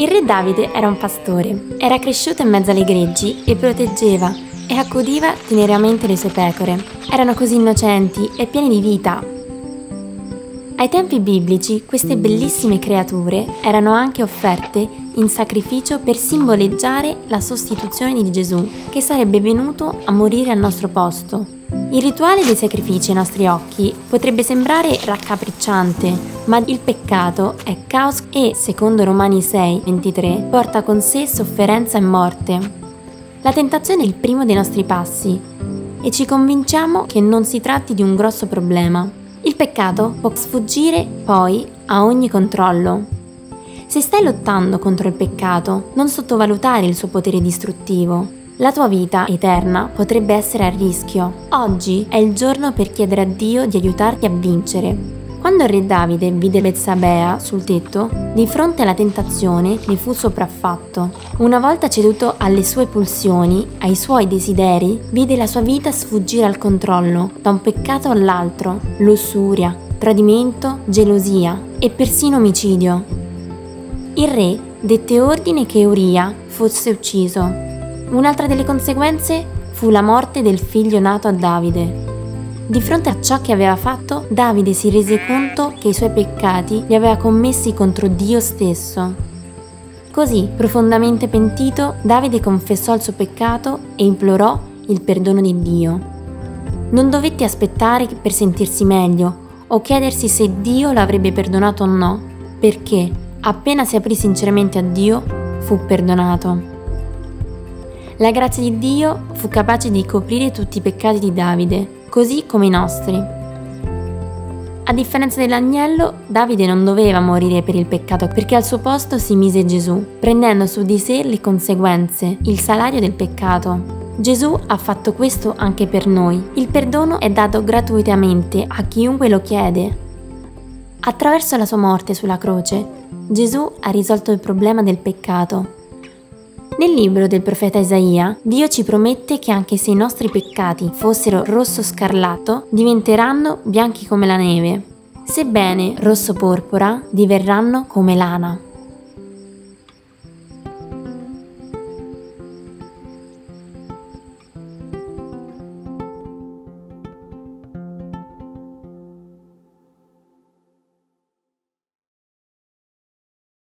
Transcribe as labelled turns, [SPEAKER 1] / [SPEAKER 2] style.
[SPEAKER 1] Il re Davide era un pastore, era cresciuto in mezzo alle greggi e proteggeva e accudiva teneramente le sue pecore. Erano così innocenti e pieni di vita. Ai tempi biblici queste bellissime creature erano anche offerte in sacrificio per simboleggiare la sostituzione di Gesù, che sarebbe venuto a morire al nostro posto. Il rituale dei sacrifici ai nostri occhi potrebbe sembrare raccapricciante, ma il peccato è caos e, secondo Romani 6,23, porta con sé sofferenza e morte. La tentazione è il primo dei nostri passi e ci convinciamo che non si tratti di un grosso problema. Il peccato può sfuggire poi a ogni controllo. Se stai lottando contro il peccato, non sottovalutare il suo potere distruttivo. La tua vita eterna potrebbe essere a rischio. Oggi è il giorno per chiedere a Dio di aiutarti a vincere. Quando il re Davide vide Betsabea sul tetto, di fronte alla tentazione ne fu sopraffatto. Una volta ceduto alle sue pulsioni, ai suoi desideri, vide la sua vita sfuggire al controllo, da un peccato all'altro, lussuria, tradimento, gelosia e persino omicidio. Il re dette ordine che Uria fosse ucciso. Un'altra delle conseguenze fu la morte del figlio nato a Davide. Di fronte a ciò che aveva fatto, Davide si rese conto che i suoi peccati li aveva commessi contro Dio stesso. Così, profondamente pentito, Davide confessò il suo peccato e implorò il perdono di Dio. Non dovette aspettare per sentirsi meglio o chiedersi se Dio l'avrebbe perdonato o no, perché appena si aprì sinceramente a Dio, fu perdonato. La grazia di Dio fu capace di coprire tutti i peccati di Davide, così come i nostri. A differenza dell'agnello, Davide non doveva morire per il peccato perché al suo posto si mise Gesù, prendendo su di sé le conseguenze, il salario del peccato. Gesù ha fatto questo anche per noi. Il perdono è dato gratuitamente a chiunque lo chiede. Attraverso la sua morte sulla croce, Gesù ha risolto il problema del peccato. Nel libro del profeta Isaia, Dio ci promette che anche se i nostri peccati fossero rosso scarlatto, diventeranno bianchi come la neve. Sebbene rosso porpora, diverranno come lana.